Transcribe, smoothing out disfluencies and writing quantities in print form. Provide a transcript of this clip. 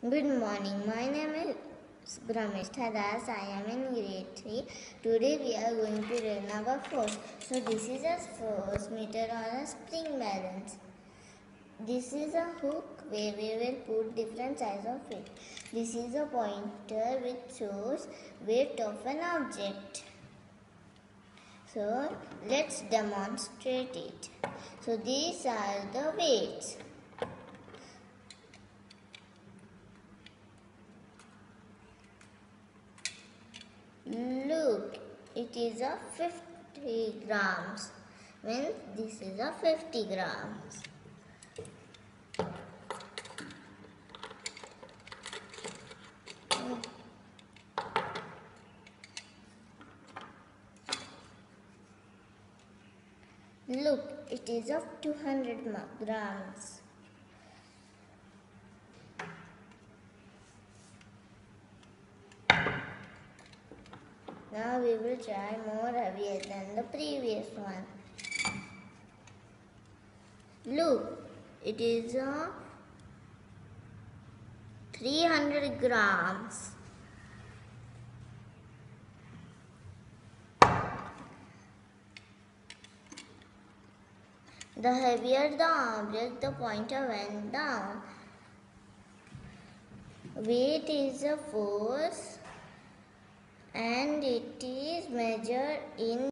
Good morning. My name is Brahmesh Thadas. I am in grade 3. Today we are going to learn about force. So this is a force meter or a spring balance. This is a hook where we will put different size of it. This is a pointer which shows weight of an object. So let's demonstrate it. So these are the weights. Look, it is a 50 grams. Means this is a 50 grams. Look, it is of 200 grams. Now we will try more heavier than the previous one. Look, it is of 300 grams. The heavier the object, the pointer went down. Weight is a force and it is measured in